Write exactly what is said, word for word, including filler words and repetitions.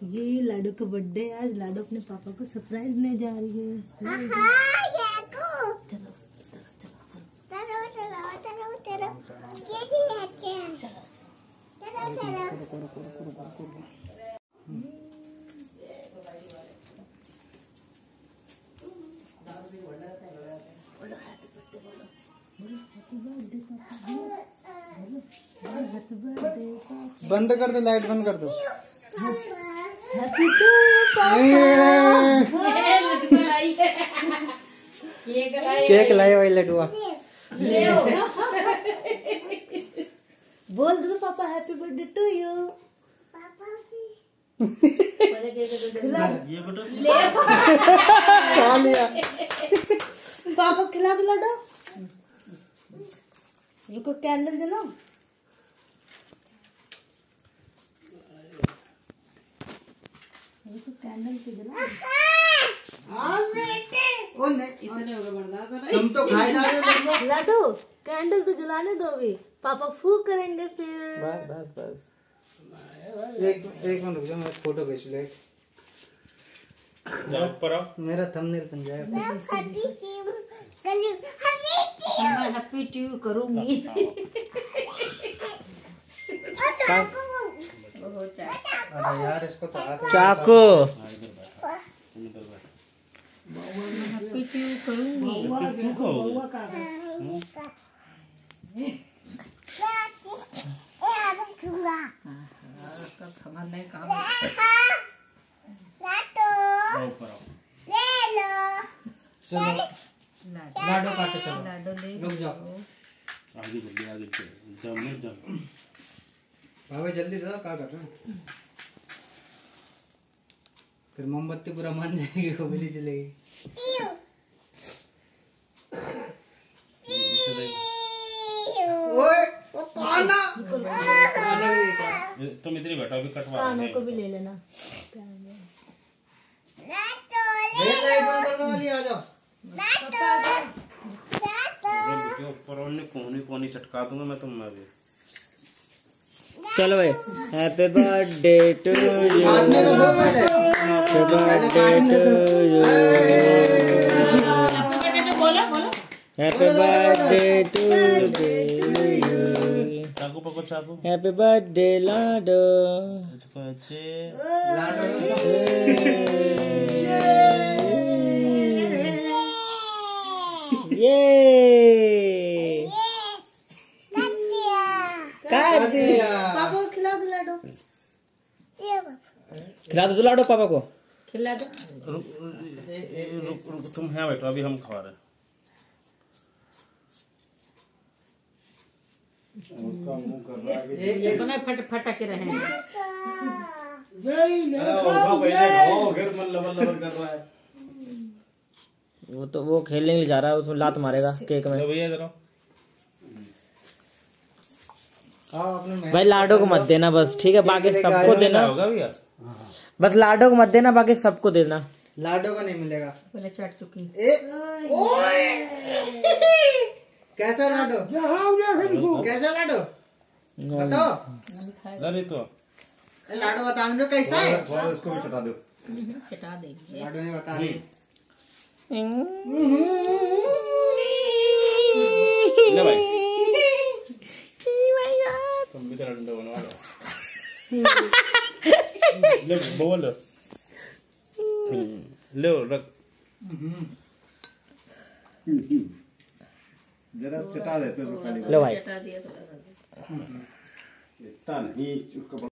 ये लाडो का बर्थडे है आज। लाडो अपने पापा को सरप्राइज देने जा रही है। चलो चलो चलो चलो बंद कर दो, लाइट बंद कर दो। हैप्पी टू यू पापा। केक लाए भाई लडुआ। बोल दो पापा हैप्पी बर्थडे टू यू। खा लिया पापा खिला दो लाडो। रुको कैंडल जलाओ। रुको कैंडल तो जलाओ। तुम तो खाए जा रहे हो लाडो। कैंडल तो जलाने दो अभी, पापा फूक करेंगे फिर। बस बस बस एक एक मिनट रुक जाओ, मैं फोटो खींच ले। मेरा थंबनेल बन जाएगा। मैं हैप्पी ट्यू करूंगी। अरे यार इसको तो हाथ चाकू हैप्पी ट्यू करूंगी। लाडो काटो, चलो लाडो ले रुक जाओ। आगे जल्दी आगे जाओ मत जाओ। भाई जल्दी जाओ, क्या कर रहे हो? फिर मोमबत्ती पूरा मन जाएगी, वो भी नहीं चलेगी। ओए खाना तुम इधर ही बैठो, अभी कटवा कानों को भी ले लेना। आ जाओ। ऊपर कोहनी कोहनी चटका दूंगा मैं तुम्हें अभी। चलो भाई happy birthday to you. Happy birthday to you. Happy birthday to you. चाकू पको चाकू। हैप्पी बर्थडे लाडो। ये कर दिया। पापा को खिला दो लाडो। खिला दो लाडो पापा को। खिला दो। रुक रुक रुक तुम यहाँ बैठो, अभी हम खा रहे हैं। उसका मुंह कर रहा है। बना फट फटा के रहेंगे। वो तो वो खेलने के लिए जा रहा है, उसमें लात मारेगा केक में। भैया जरा भाई लाडो को मत देना बस, ठीक है? बाकी सबको देना होगा भैया। बस लाडो को मत देना, बाकी सबको देना। लाडो का नहीं मिलेगा। पहले चट चुकी। ए कैसा लाडो? कैसा लाडो बताओ। अरे तो लाडो बता दो कैसा है। उसको भी चटा दो। चटा देगी। लाडो ने बता रही। ले भाई तुम भी तो अंडा बनवा लो। ले बोल ले रख। जरा चटा देते तो खाली। लो भाई चटा दिया तो इतना नहीं उसको।